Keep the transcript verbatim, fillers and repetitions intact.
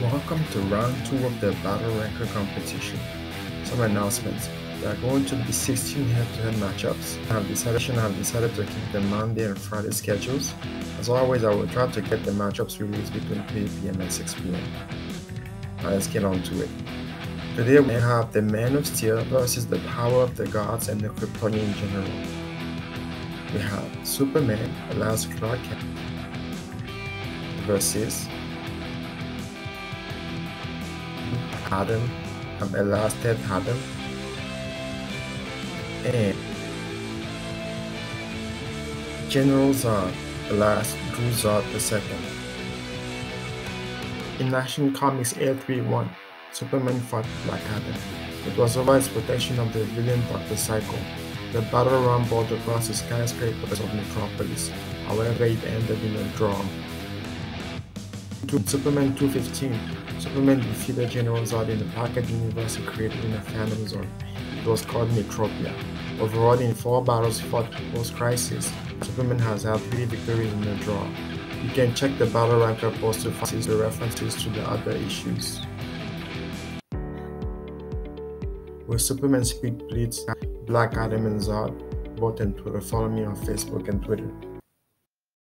Welcome to round two of the Battle Ranker competition. Some announcements. There are going to be sixteen head-to-head matchups. I have decided, I have decided to keep the Monday and Friday schedules. As always, I will try to get the matchups released between three p m and six p m Now let's get on to it. Today we have the Man of Steel versus the Power of the Gods and the Kryptonian General. We have Superman, Elias Clark Kent, versus Adam, um, Elias Ted Adam, and General Zod, Elias Drew Zod the second. In Action Comics A three one, Superman fought Black Adam. It was over his protection of the villain Doctor Psycho. The battle rumbled across the skyscrapers of Metropolis. However, it ended in a draw. In Superman two fifteen, Superman defeated General Zod in the pocket universe he created in a Phantom Zone. It was called Metropia. Overall, in four battles fought post-Crisis, Superman has had three victories in a draw. You can check the Battle Ranker post to find the references to the other issues. Will Superman Speed Blitz Black Adam and Zod? Vote on Twitter. Follow me on Facebook and Twitter.